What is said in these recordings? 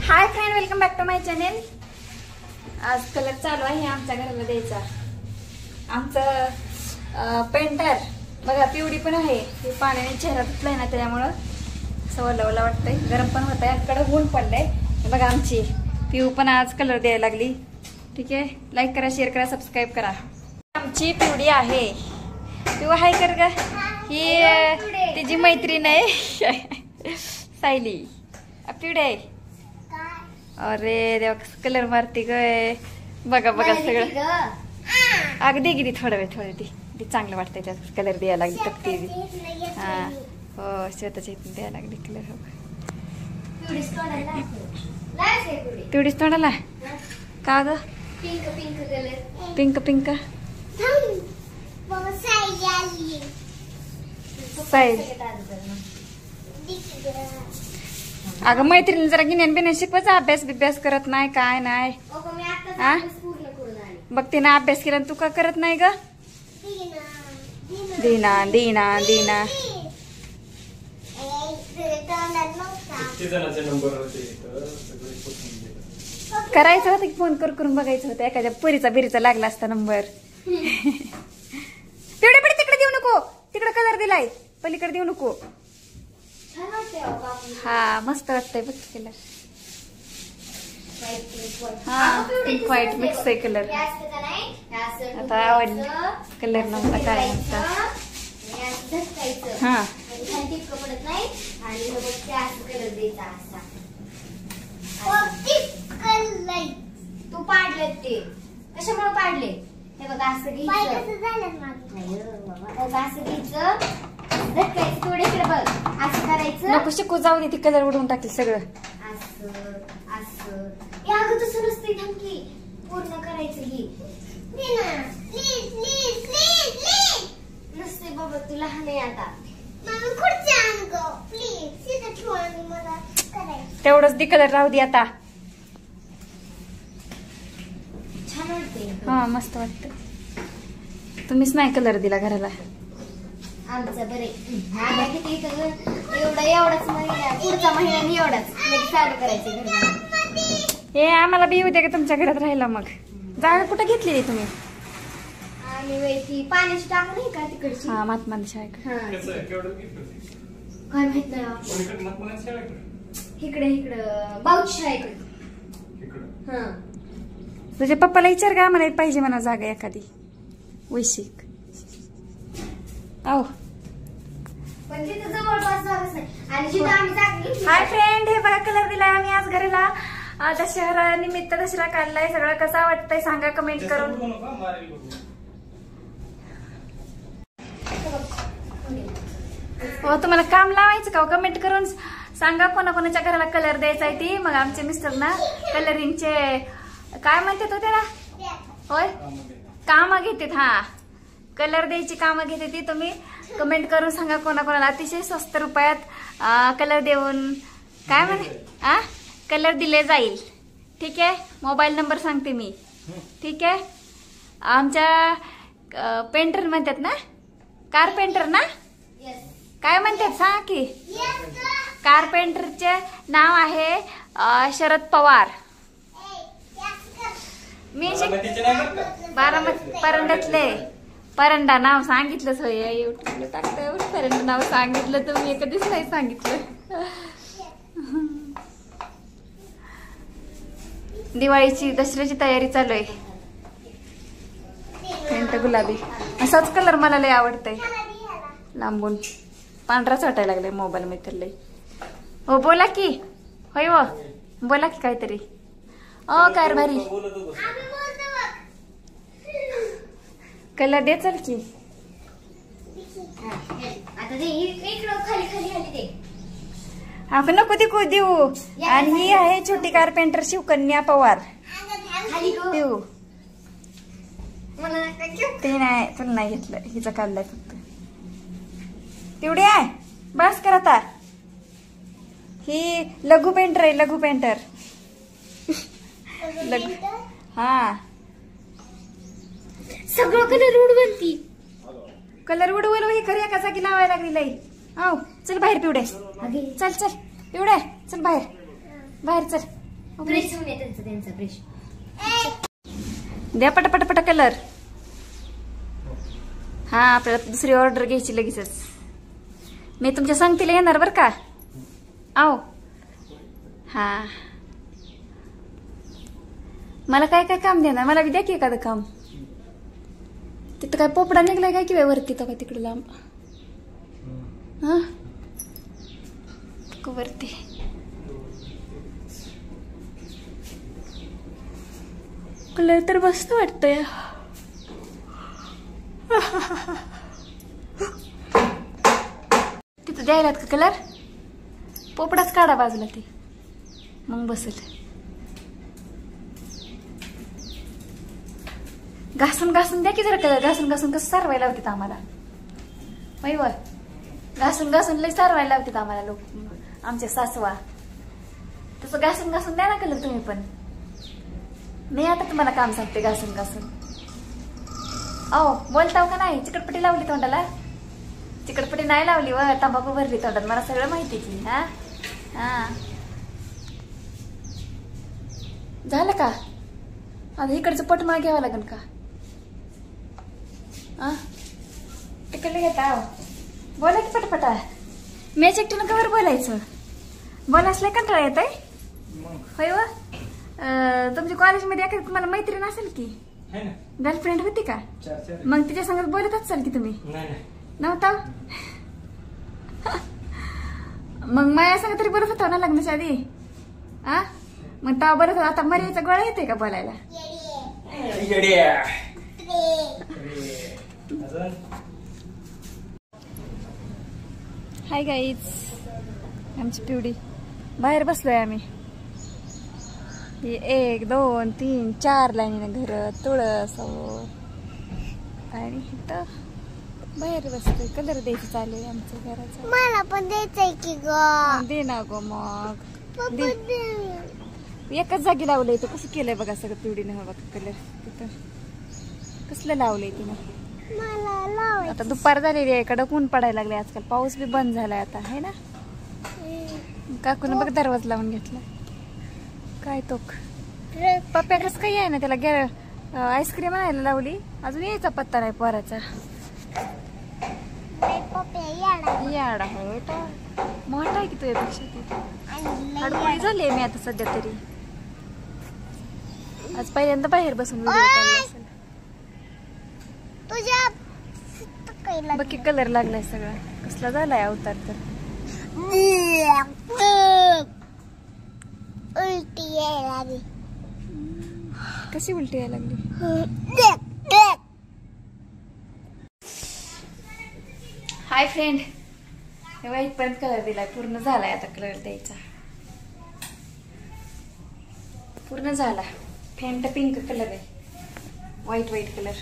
High friend, welcome back to my channel. आज colour चालू आहे आमच्या घराला द्यायचा. आमचं पेंटर बघा पिवडी पण आहे. हे पाण्याने चेहरा धुतलाय ना, त्यामुळं सवलवला वाटतंय. गरम पण होत आहे, कडक ऊन पडलंय. बघा आमची पिऊ पण आज कलर द्यायला लागली. ठीक आहे, लाईक करा, शेअर करा, सबस्क्राईब करा. आमची पिवडी आहे. पिऊ हाय कर ग. ही तिची मैत्रीण आहे सायली. पिवडी आहे. अरे देवा, कलर मारते ग. बघा बघा सगळं. अगदी किती थोडा वेळ ती चांगलं वाटतंय. त्यात कलर द्यायला लागली तक्ती. हा हो, स्वतःच्या इथून द्यायला लागली कलर. पिवडीच तोंडाला का ग? पिंक पिंक अगं मैत्रिणी जरा गिन्यान बिन्यान शिकवायचा. अभ्यास बिभ्यास करत नाही, काय नाही. बघ तिने अभ्यास केला, तू का करत नाही ग? दीना दीना दीना करायचं होतं की फोन करून बघायचं होतं. एखाद्या पुरीचा बिरीचा लागला असता नंबर. तेवढे पण तिकडे देऊ नको. तिकडे कलर दिलाय, पलीकडे देऊ नको. हा मस्त वाटतंय बघ कलर. हा पिंक व्हाईट मिक्स आहे कलर. आता आवडलं कलर नव्हता काय नव्हता. हा तू पाडले ते कशामुळे पाडले? हे बघा असं घ्यायचं, असं घ्यायचं, झटकायचं थोडे बघ, असं करायचं. नको शिकू, जाऊ दे. ती कलर उडवून टाकली सगळं. असं असं अगं तसं नसते. थंकी पूर्ण करायचं. ही नसते बाबा, तू लहान आहे आता. तेवढंच दी कलर राहू दे आता. छान वाटते. हा मस्त वाटत. तुम्हीच नाही कलर दिला घराला. आमचं बरे एवढाच महिना, पुढचा महिन्याने एवढाच लगेच चालू करायचं. हे आम्हाला बी उद्या का तुमच्या घरात राहिला. मग जागा कुठं घेतली तुम्ही? आणि ती पाण्याची टाक नाही का तिकडची? हा महात्मा शाळेकडे. काय माहित नाही. इकडे इकडं बाऊची शाळेकडे. हा तुझ्या पप्पाला विचार का, आम्हाला पाहिजे म्हणा जागा एखादी वैशिक. आओ पण तिथं जवळपास जागाच नाही. आणि जिथं आम्ही जागा घेतली. हाय फ्रेंड, हे बघा कलर दिलाय आम्ही आज घराला. दसरा निमित्त दसरा काढलाय. सगळं कसा वाटतंय सांगा कमेंट करून. हो तुम्हाला काम लावायचं का? कमेंट करून सांगा कोणाकोणाच्या घराला कलर द्यायचा आहे ती. मग आमचे मिस्टर ना कलरिंगचे काय म्हणतात हो त्याला? होय काम घेतात. हा कलर द्यायची कामं घेते ती. तुम्ही कमेंट करून सांगा कोणाकोणाला. अतिशय स्वस्त रुपयात कलर देऊन काय म्हणे कलर दिले जाईल. ठीक आहे, मोबाईल नंबर सांगते मी. ठीक आहे, आमच्या पेंटर म्हणतात ना, कारपेंटर ना, काय म्हणतात सांग की? कारपेंटरचे नाव आहे शरद पवार. मी बारामती परंड्यातले. परंडा नाव सांगितलंच होय. युट्यूबला टाकतोय परंडा नाव सांगितलं. तुम्ही कधीच नाही सांगितलं. दिवाळीची दसऱ्याची तयारी चालू आहे. पेंट गुलाबी असाच कलर मला लय आवडतंय. लांबून पांढराच वाटायला लागलाय मोबाईल मध्ये लय. हो बोला की. होय हो बोला की काहीतरी. काय भारी कलर दे चल की. आपण नको ती देऊ. आणि ही आहे छोटी कारपेंटर शिवकन्या पवार. देऊ ते नाही, तुला नाही घेतलं. हिचा काढलाय फक्त. तेवढी आहे बस कर आता. ही लघु पेंटर आहे, लघु पेंटर. हा सगळं कलर उडवती. कलर उडवल हे खरी एका जागी लावायला लागली लई. चल बाहेर पिवडे. चल चल पिवडे चल बाहेर. बाहेर चल. ब्रश होऊन त्यांचा ब्रश. द्या पटापटापटा कलर. हा आपल्याला दुसरी ऑर्डर घ्यायची लगेचच. मी तुमच्या संगतीला येणार बर का. आओ हा मला काय काय काम देणार मला बी द्या की एखादं काम. तिथं काय पोपडा निघलाय काय किंवा वरती तो काय तिकडे लांब. हा वरती कलर तर मस्त वाटतोय. तिथं द्यायलात का कलर. पोपडाच काढा बाजूला ते मग बसेल. घासून घासून द्या की जरा कलर. घासून घासून कसं सारवायला लावतात आम्हाला. व घासून घासून लई सारवायला लावतात आम्हाला लोक आमच्या सासवा. तसं घासून घासून द्या ना कलर तुम्ही पण. मी आता तुम्हाला काम सांगते घासून घासून. अहो बोलताव का नाही. चिकटपट्टी लावली तोंडाला. चिकटपट्टी नाही लावली व तंबाखू भरली तोंडात. मला सगळं माहिती की. हा हा झालं का. आता इकडचं पट मला घ्यावं लागेल का. तिकडे घेता. बोला की पटपटा. मॅच एकटीनं कवर बोलायचं. बोलासलाय कंटाळा येत आहे होय व. तुमच्या कॉलेजमध्ये एखादी तुम्हाला मैत्रीण असेल की. गर्लफ्रेंड होती का. मग तिच्या संगत बोलत असाल की तुम्ही. नव्हता मग माझ्या संग तरी बोलत होता ना लग्नाच्या आधी. मग तेव्हा बोलत होता. आता मर्याचा गोळा येते का बोलायला. हाय गाईज आमची पिवडी. बाहेर बसलोय आम्ही. 1 2 3 4 लाईनीनं घर तुळस आणि इथं बाहेर बसतोय. कलर द्यायचं चालू आहे आमचं घराचं. मला पण द्यायचंय की ग. दे ना गो मग. एकाच जागी लावलंय. तर कसं केलंय बघा सगळं पिवडीनं. हवा कलर तिथं कसलं लावलंय तिनं. आता दुपार झालेली आहे. कडक ऊन पडायला लागले आजकाल. पाऊस बी बंद झालाय आता है ना. काकून बघ दरवाजा लावून घेतला. काय तोक पप्प्या कसं काही आहे ना त्याला आईस्क्रीम आणायला लावली. अजून यायचा पत्ता नाही पोराचा. याडा मोठा आहे की तुझ्यापेक्षा. हडकुळी झाली मी आता सध्या तरी. आज पहिल्यांदा बाहेर बसून व्हिडिओ काढला असेल. बाकी कलर लागलाय सगळा. कसला झालाय अवतार तर. उलटी यायला लागली. कशी उलटी यायला लागली. Hi friend. तेव्हा इथपर्यंत कलर दिलाय. पूर्ण झालाय आता कलर द्यायचा. पूर्ण झाला. फेंट पिंक कलर आहे. White colour.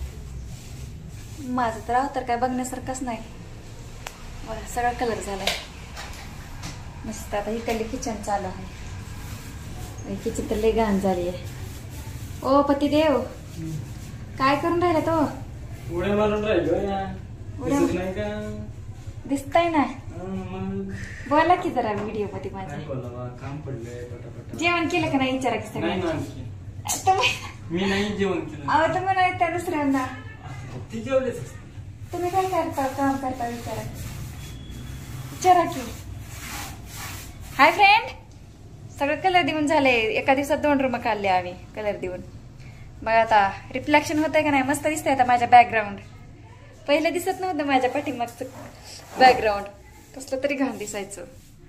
माझं तर अवतार काय बघण्यासारखंच नाही. बघा सगळा कलर झालाय मस्त. आता इकडले किचन चालू आहे. किचन तर लय घाण झाली आहे. ओ पतिदेव काय करून राहिला तो. उड्या मारून राहिलो दिसताय ना. बोला की जरा व्हिडिओ मध्ये माझ्या. काम पडलंय. जेवण केलं का नाही विचारा की सगळं. मी नाही जेवण केलं. अहो तुम्ही नाही त्या दुसऱ्यांना. ती जेवलेच. तुम्ही काय करता काम करता विचारा की. Hi friend. सगळं कलर देऊन झाले. एका दिवसात 2 रूम काढले आम्ही कलर देऊन. मग आता रिफ्लेक्शन होतंय का नाही. मस्त दिसतंय आता माझ्या बॅकग्राऊंड. पहिलं दिसत नव्हतं माझ्या पाठीमागचं बॅकग्राऊंड. कसलं तरी घाण दिसायचं.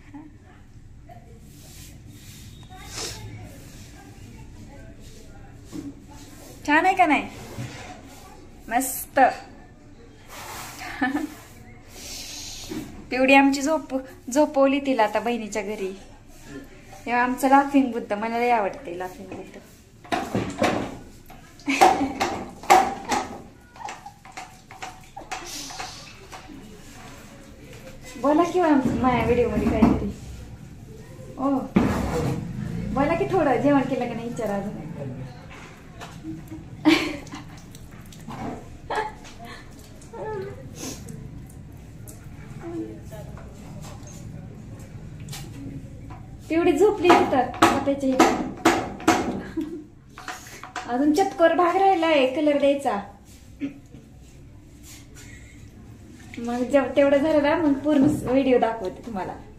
छान आहे का नाही. मस्त. पिवडी आमची झोपवली तिला आता बहिणीच्या घरी. तेव्हा आमचं लाफिंग बुद्ध. मला लय आवडते लाफिंग बुद्ध. बोला किंवा माझ्या व्हिडिओ मध्ये काहीतरी. ओ बोला की थोडं. जेवण केलं का नाही विचारा अजून. पिवडी झोपली तिथं. त्याच्या इथे अजून चतकोर भाग राहिलाय कलर द्यायचा. मग जेव्हा तेवढं झालं ना मग पूर्ण व्हिडिओ दाखवते तुम्हाला.